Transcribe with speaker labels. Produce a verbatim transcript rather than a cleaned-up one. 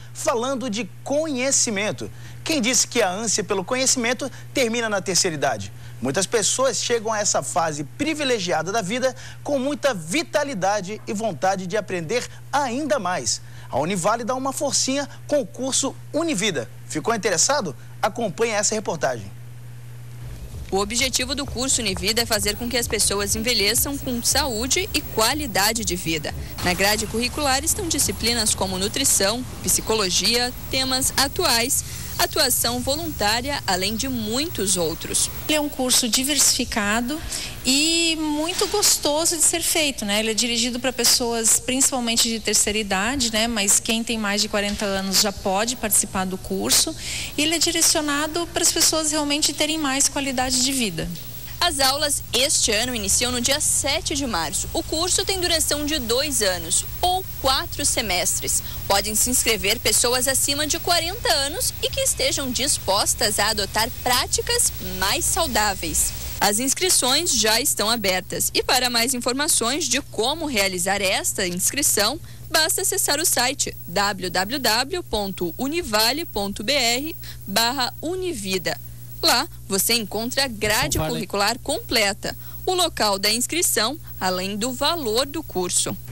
Speaker 1: falando de conhecimento. Quem disse que a ânsia pelo conhecimento termina na terceira idade? Muitas pessoas chegam a essa fase privilegiada da vida com muita vitalidade e vontade de aprender ainda mais. A Univale dá uma forcinha com o curso Univida. Ficou interessado? Acompanhe essa reportagem.
Speaker 2: O objetivo do curso Univida é fazer com que as pessoas envelheçam com saúde e qualidade de vida. Na grade curricular estão disciplinas como nutrição, psicologia, temas atuais, atuação voluntária, além de muitos outros.
Speaker 3: Ele é um curso diversificado e muito gostoso de ser feito, né? Ele é dirigido para pessoas principalmente de terceira idade, né? Mas quem tem mais de quarenta anos já pode participar do curso. E ele é direcionado para as pessoas realmente terem mais qualidade de vida.
Speaker 2: As aulas este ano iniciam no dia sete de março. O curso tem duração de dois anos ou quatro semestres. Podem se inscrever pessoas acima de quarenta anos e que estejam dispostas a adotar práticas mais saudáveis. As inscrições já estão abertas e para mais informações de como realizar esta inscrição, basta acessar o site w w w ponto univale ponto b r barra univida. Lá você encontra a grade curricular completa, o local da inscrição, além do valor do curso.